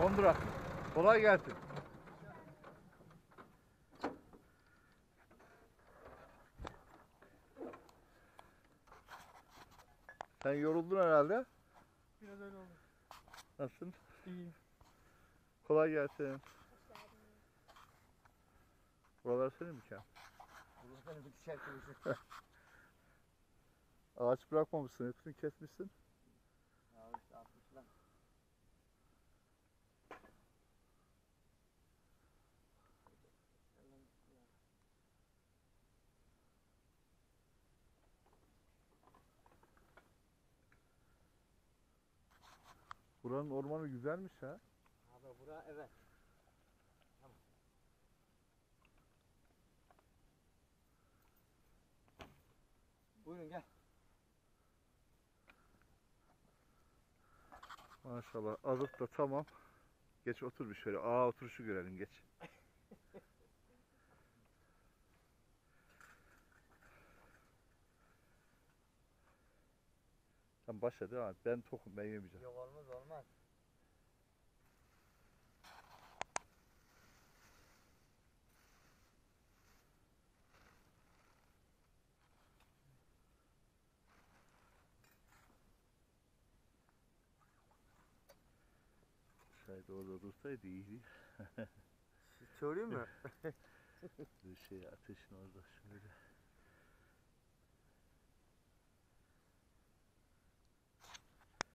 Kondura. Kolay gelsin. Sen yoruldun herhalde. Biraz öyle oldu. Nasılsın? İyiyim. Kolay gelsin. Buralar senin mi Kem? Buradan bir dışarı çalışıyor. Ağaç bırakmamışsın, hepsini kesmişsin. Ya işte 60 lan. Buranın ormanı güzelmiş ha. Abi bura evet. Tamam. Buyurun gel. Maşallah. Azık da tamam. Geç otur bir şöyle. Aa, oturuşu görelim, geç. Sen başla devam et. Ben tokum, ben yemeyeceğim. Yok olmaz olmaz. Şayet orada dursaydı iyiydi. Söyleyeyim mi? Bir şey ateşin orada şöyle.